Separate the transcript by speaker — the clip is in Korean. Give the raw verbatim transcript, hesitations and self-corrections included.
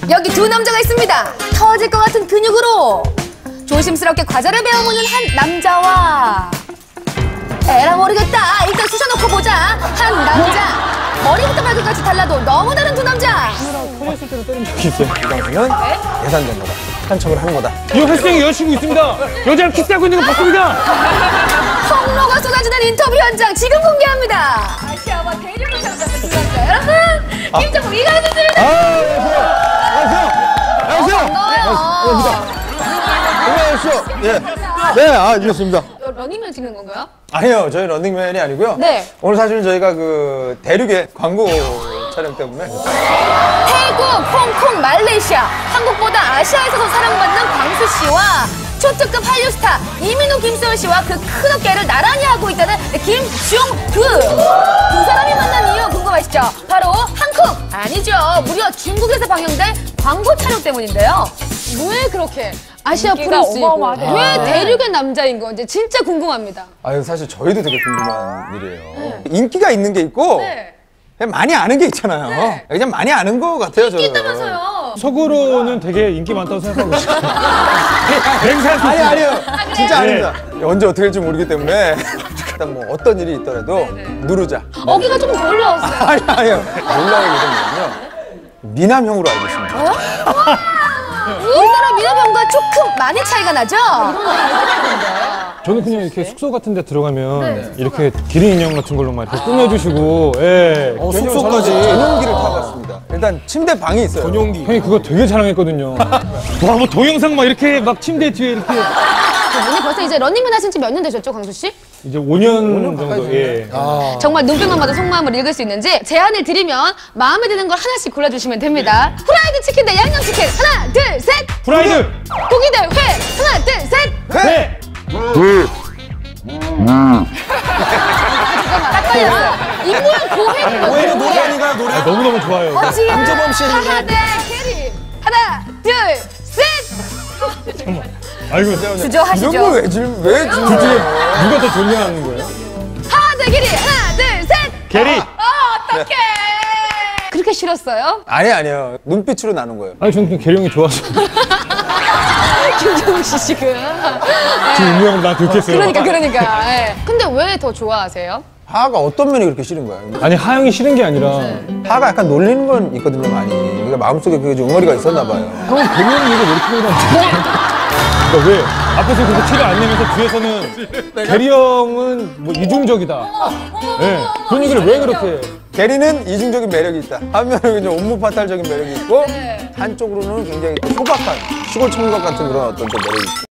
Speaker 1: 여기 두 남자가 있습니다. 터질 것 같은 근육으로 조심스럽게 과자를 베어무는 한 남자와 에라 모르겠다. 일단 쑤셔놓고 보자. 한 남자. 머리부터 발끝까지 달라도 너무 다른 두 남자.
Speaker 2: 터졌을 때도 때린 적이 있어요.
Speaker 3: 이 방송은 예산된 거다. 한 척을 하는 거다.
Speaker 2: 이 헬스장에 여자친구 있습니다. 여자랑 키스하고 있는 거 봤습니다.
Speaker 1: 폭로가 쏟아지는 인터뷰 현장 지금 공개합니다. 아시아와 대륙을 잡는 두 남자. 여러분, 김정국 이강수입니다.
Speaker 3: 안녕하세요. 안녕하세요.
Speaker 1: 반가워요.
Speaker 3: 안녕하세요. 예. 네, 아, 이겼습니다.
Speaker 1: 러닝맨 찍는 건가요?
Speaker 3: 아니요, 저희 런닝맨이 아니고요.
Speaker 1: 네.
Speaker 3: 오늘 사실은 저희가 그 대륙의 광고 촬영 때문에
Speaker 1: 태국, 홍콩, 말레이시아, 한국보다 아시아에서도 사랑받는 광수 씨와 초특급 한류 스타 이민호, 김소연 씨와 그 큰 어깨를 나란히 하고 있다는 김중구. 두 사람이 만난 이유 궁금하시죠? 바로 한국 아니죠. 무려 중국에서 방영된 광고 촬영 때문인데요. 왜 그렇게 아시아 프린스이고 왜 대륙의 남자인 건지 진짜 궁금합니다.
Speaker 3: 아유, 사실 저희도 되게 궁금한 일이에요. 네. 인기가 있는 게 있고
Speaker 1: 네.
Speaker 3: 그냥 많이 아는 게 있잖아요.
Speaker 1: 네.
Speaker 3: 그냥 많이 아는 거 같아요, 저는.
Speaker 1: 있다면서요.
Speaker 2: 속으로는 되게 인기 많다고 생각하고 있어요. 맹세할 수
Speaker 3: 아니,
Speaker 2: 있어요.
Speaker 3: 아니요.
Speaker 1: 아,
Speaker 3: 진짜
Speaker 2: 네.
Speaker 3: 아닙니다. 언제 어떻게 될지 모르기 때문에 일단 뭐 어떤 일이 있더라도 누르자.
Speaker 1: 어깨가 조금 더 올라왔어요.
Speaker 3: 아니, 아니요. 놀라우기보다는요. 미남형으로 알고 있습니다.
Speaker 1: 우리나라 미남형과 조금 많이 차이가 나죠?
Speaker 2: 저는 그냥 이렇게 숙소 같은 데 들어가면 이렇게 기린 인형 같은 걸로 막 이렇게 꾸며주시고, 예.
Speaker 3: 어, 숙소까지 전용기를 타고 왔습니다. 일단 침대 방이 있어요.
Speaker 2: 전용기. 형이 그거 되게 자랑했거든요. 와, 뭐 동영상 막 이렇게 막 침대 뒤에 이렇게.
Speaker 1: 오늘 벌써 이제 러닝맨 하신 지 몇 년 되셨죠, 광수 씨?
Speaker 2: 이제 오 년 정도, 예.
Speaker 3: 아.
Speaker 1: 정말 눈빛만 봐도 속마음을 읽을 수 있는지 제안을 드리면 마음에 드는 걸 하나씩 골라주시면 됩니다. 프라이드 치킨 대 양념 치킨. 하나, 둘, 셋.
Speaker 2: 프라이드!
Speaker 1: 고기 대 회. 하나, 둘, 셋.
Speaker 2: 네!
Speaker 1: 잠깐만, 딱 걸렸어요. 입모양 고해.
Speaker 3: 오히려 노래하니까 노래.
Speaker 2: 아, 너무너무 좋아요.
Speaker 3: 강재범 씨
Speaker 1: 하나
Speaker 3: 했는데.
Speaker 1: 대 캐리. 하나, 둘, 셋.
Speaker 2: 아이고,
Speaker 1: 주저하시죠.
Speaker 3: 이런 걸왜 질, 왜 질?
Speaker 2: 둘 중에 누가 더 존경하는 거예요?
Speaker 1: 하나 대 캐리. 하나, 둘, 셋.
Speaker 2: 게리!
Speaker 1: 아, 어떡해. 그렇게 싫었어요?
Speaker 3: 아니, 아니요. 눈빛으로 나눈 거예요.
Speaker 2: 아니, 저는 그냥 게리 형이 좋아서.
Speaker 1: 김정욱 씨 지금.
Speaker 2: 지금 운명을 나 들켰어요.
Speaker 1: 그러니까, 그러니까. 예. 근데 왜 더 좋아하세요?
Speaker 3: 하하가 어떤 면이 그렇게 싫은 거야?
Speaker 2: 아니, 하영이 싫은 게 아니라.
Speaker 3: 하하가 약간 놀리는 건 있거든요, 많이. 그러니까 마음속에 그게 좀 응어리가 있었나 봐요.
Speaker 2: 형은 게리 형이 이거 왜 이렇게 보이나? 그러니까 왜? 앞에서 그렇게 티를 안 내면서 뒤에서는 게리 형은 뭐 이중적이다. 예. 그런 얘기를 왜 그렇게.
Speaker 3: 게리는 이중적인 매력이 있다. 한면은 이제 온무파탈적인 매력이 있고, 한쪽으로는 굉장히 또 소박한 시골 청각 같은 그런 어떤 좀 매력이 있고.